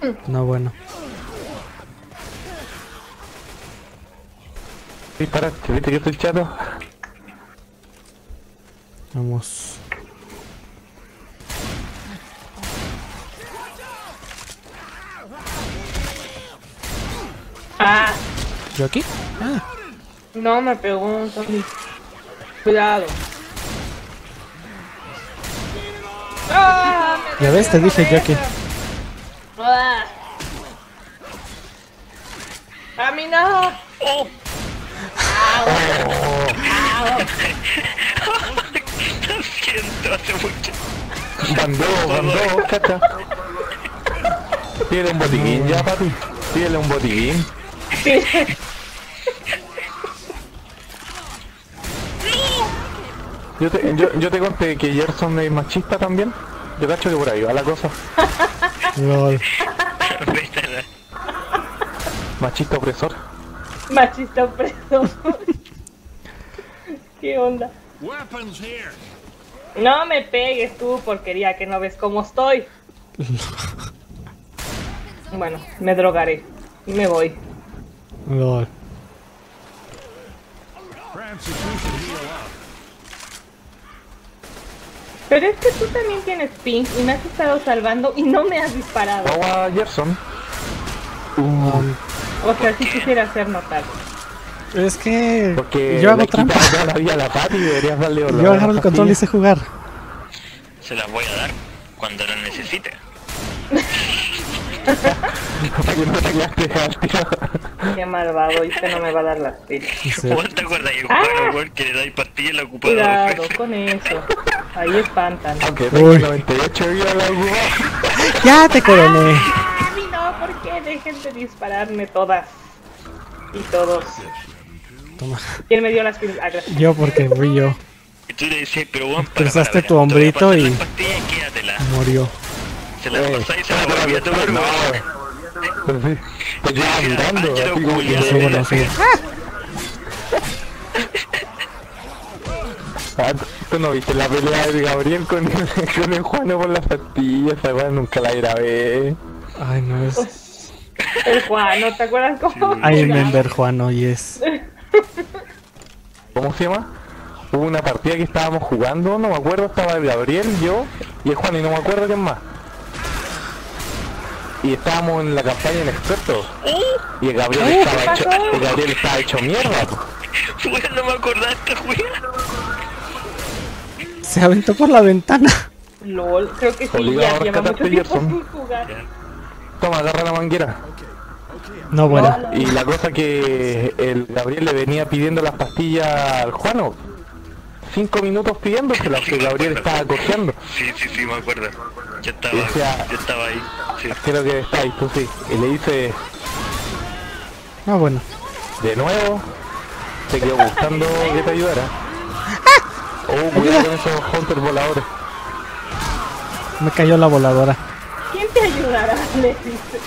No, bueno. Disparaste, ¿viste que estoy chato? Vamos. Ah, ¿Yo aquí? Ah, no me pegó un zombie. Cuidado. ¡Ah! ya ves, te dije yo aquí. ¡Ah! ¡A mí no! Lo siento, hace mucho. Bandó, cacha. Pídele un botiquín ya, papi. Pídele un botiquín. Yo te conté que Gerson es machista también. Yo cacho que por ahí va la cosa. Lol. Machista opresor. Machista opresor. ¿Qué onda? Weapons here. No me pegues tú, porquería, que no ves cómo estoy. Bueno, me drogaré. Y me voy. Lol. Francis, you should heal up. Pero es que tú también tienes ping y me has estado salvando y no me has disparado. Agua Gerson. O sea, si quisiera hacer notar. Es que Porque yo hago le trampa. quitas toda la vida a la Pati y deberías darle olor. Yo agarro el control y sé jugar. Se las voy a dar cuando las necesite. Para que no te quedaste al tiro. Qué malvado, y este no me va a dar las pilas. Sí. ¿Vos te acuerdas de un juego, weón, que le dais pastillas y la ocupaba dos Cuidado veces? con eso. Ahí espantan. Aunque Uy. tengo 98 vidas la ocupó. ¡Ya te coroné! ¡Ah! A mí no, ¿por qué? Dejen de dispararme todas. Y todos. Toma. ¿Quién me dio las pilas? Ah, gracias. Yo porque fui yo. Y tú le decías, pero weón, Cruzaste tu te voy a hombrito pasar y- las pastillas y quédatela. Murió. Se las pasáis y se las volví a tomar, No, weón. pero sí. Te quedas mirando, Ángelo así como culiao. que... Subo, no subo. Ah, ¿tú no viste la pelea de Gabriel con el Juano por las pastillas? Esa weá nunca la grabé. Ay, no es. El Juan, ¿no te acuerdas cómo? I jugaba? remember Juano, yes. ¿Cómo se llama? Hubo una partida que estábamos jugando, no me acuerdo, estaba el Gabriel, yo y el Juan y no me acuerdo quién más. Y estábamos en la campaña en expertos. Y el Gabriel estaba ¿qué hecho, pasó? el Gabriel estaba hecho mierda, po. Weón, no me acordaba de esta weón. Se aventó por la ventana. LOL, creo que sí, Obligado ya a lleva mucho rescatarte, tiempo Gerson. sin jugar. Toma, agarra la manguera. No, bueno. Y la cosa que el Gabriel le venía pidiendo las pastillas al Juano. 5 minutos pidiéndoselas, que Gabriel estaba cojeando. Sí, me acuerdo. Yo estaba, Y decía- yo estaba ahí. Sí. Creo que está ahí, tú sí. Y le dice, No, bueno. de nuevo, te quedó gustando que te ayudara. Oh, cuidado con esos hunters voladores. Me cayó la voladora. ¿Quién te ayudará? Le dice.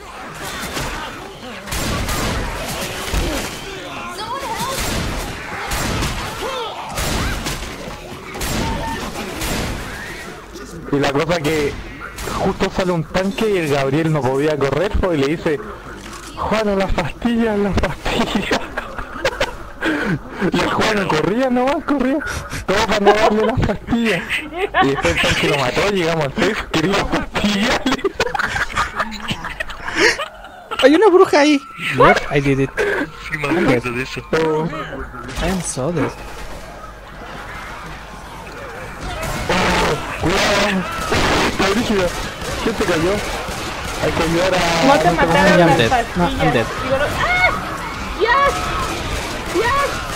Y la cosa que justo sale un tanque y el Gabriel no podía correr, pues, y le dice, Juan, las pastillas, las pastillas. Y el Juan corría nomás, corría. Todo para no darle las pastillas. Y después el tanque lo mató, llegamos al safe, quería las pastillas. Hay una bruja ahí. Yep, I did it. Sí, me acuerdo de eso. Oh, I'm so dead. cuidado. La brígida. ¿Quién se cayó? Hay que ayudar a... No te mataron I'm las dead. pastillas. No, I'm dead. Digo, ¡ah! ¡Yes!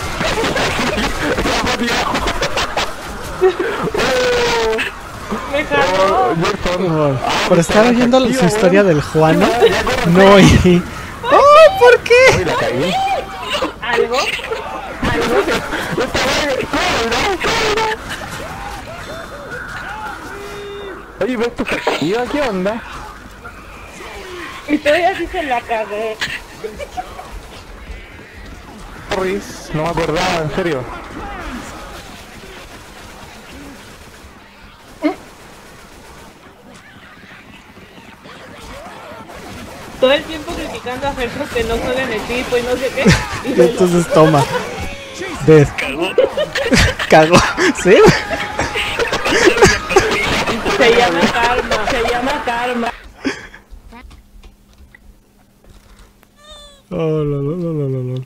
Me jaló. Gerson. Por estar oyendo su historia del Juano. Ya corre. No, y. ¡Oh! ¿Por qué? Uy, la caí. ¿Algo? ¿Algo? Oye, ¿ves tu activa? ¿Qué onda? Y todavía sí se la cagué. Riz, no me acordaba, en serio. Todo el tiempo criticando a Fer que no juega en equipo y no sé qué. Y Y entonces toma. Dead. Cagó. Cago. ¿Sí? se llama karma, se llama karma. Oh, lo.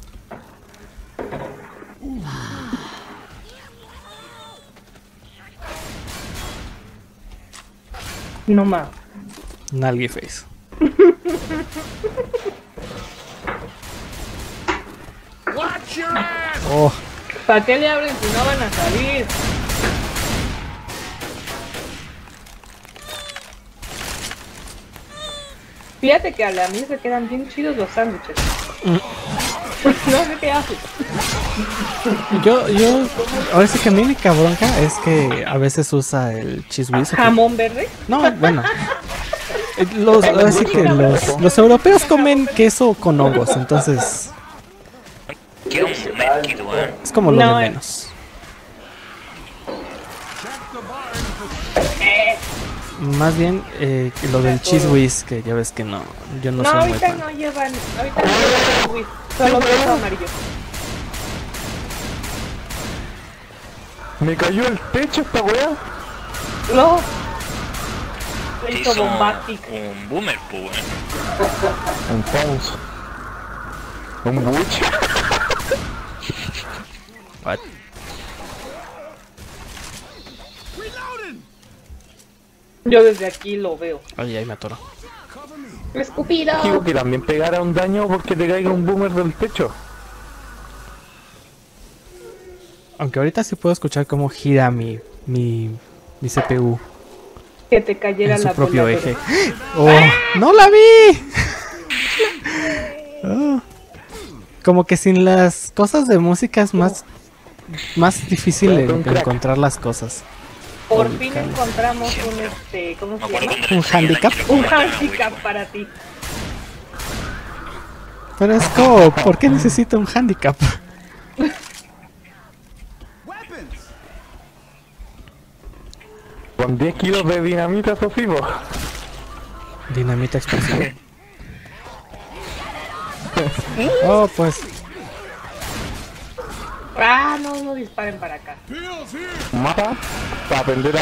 No más. Nalgy face. Watch your ass! Oh, ¿Para qué le abren si no van a salir? Fíjate que a la mí se quedan bien chidos los sándwiches. No sé qué haces. yo, ahora sí que a mí mi cabronca es que a veces usa el cheese whiz. ¿Jamón verde? No, bueno. Ahora sí que los europeos comen queso con hongos, entonces Quiero un medkit, weón. es como lo No, de menos. Más bien lo del cheese whiz, que ya ves que no, yo no No, soy muy ahorita fan. no llevan whisky, solo queso amarillo. Me cayó el techo esta weá. No. Se Te hizo hizo bombastic. un boomer, pues, weón. Un Pons. Un buche. What? Reloading! Yo desde aquí lo veo. Ay, ahí me atoro. ¡Escupido! Digo que también pegara un daño porque te caiga un boomer del techo. Aunque ahorita sí puedo escuchar cómo gira mi CPU Que te cayera en su la propio voladora. eje. ¡Oh! ¡No la vi! Oh. Como que sin las cosas de música es más difícil encontrar las cosas. Por Holy fin cow. encontramos un ¿cómo Me se acuerdo llama? cuando le ¿Un enseñé a handicap? Ángelo cómo Un era la handicap Wii. para ti. Pero es como, ¿por qué necesito un handicap? Weapons! Con 10 kilos de dinamita, Sofimo. Dinamita explosiva. Oh, pues. Ah, no disparen para acá. Pills here! Mapa para aprender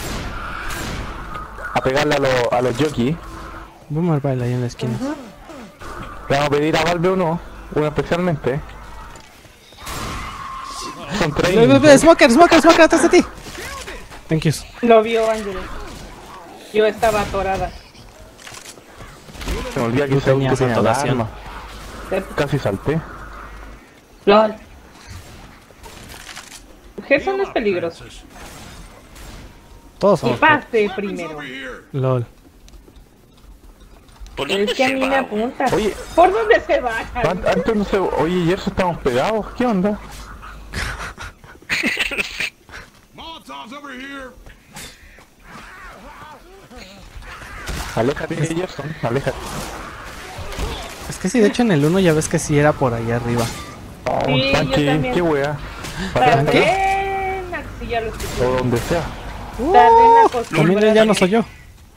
a pegarle a los jockeys. Boomer baila ahí en la esquina. Le vamos a pedir a Valve uno especialmente. Son tres. Smoker, atrás de ti. Thank you. Lo vio Ángel. Yo estaba atorada. Se me olvida que Tú se tenías tenía la atoración. arma. Casi salté. LOL. Gerson es peligroso. Todos Y somos. pase primero. Over here! LOL. ¿Por Es dónde que a se mí va, me weón? apunta. Oye, ¿Por dónde se va? antes no se... Oye, y eso estamos pegados. ¿Qué onda? Molotovs over here! Aléjate, Gerson. Aléjate. Es que sí, de hecho en el 1 ya ves que sí era por ahí arriba. Oh, Sí, un yo tanque. también. Qué wea. Para atrás, También. Sí, ya lo o escuché. donde sea. Tardé en También acostumbrarme. ya no soy yo.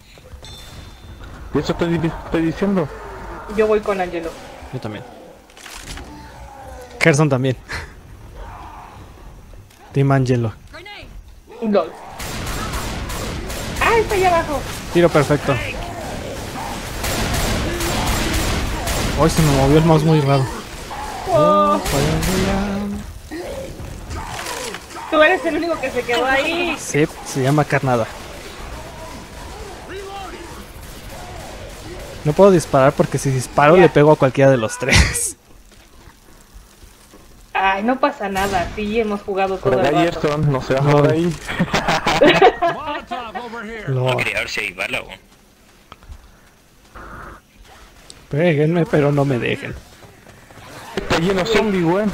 Y eso estoy diciendo. Yo voy con Angelo. Yo también. Gerson también. Team Angelo. LOL. Ah, está allá abajo. Tiro perfecto. Hoy se me movió el mouse muy raro. Oh, tú eres el único que se quedó ahí. Sí, se llama carnada. No puedo disparar porque si disparo le pego a cualquiera de los tres. Ay, no pasa nada. Sí, hemos jugado Por todo acá, el rato. Gerson. No se baja No. por ahí. Molotov over here! No No, quería ver si hay bala, weón. péguenme, pero no me dejen. Está lleno de zombies, weón.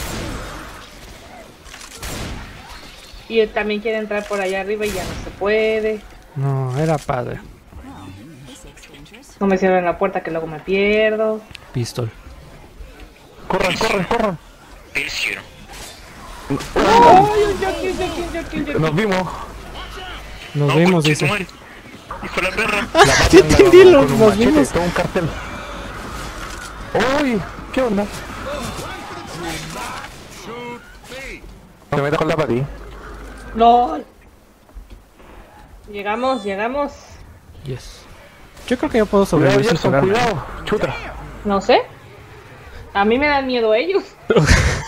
Y él también quiere entrar por allá arriba y ya no se puede. No, era padre. No me cierran la puerta que luego me pierdo. Pistol. Corran. Pills here. ¡Ay, un jockey! Nos vimos. Nos No, vimos, conche dice. tu madre. Hijo de la perra. Yo entendí, Con un nos machete, vimos. todo un cartel. ¡Uy! ¿Qué onda? Shoot me. Se mete con la pati. LOL. Llegamos. Yes. Yo creo que yo puedo Cuidado, sobrevivir sin Gerson, curarme. cuidado. Chuta. No sé. A mí me dan miedo ellos.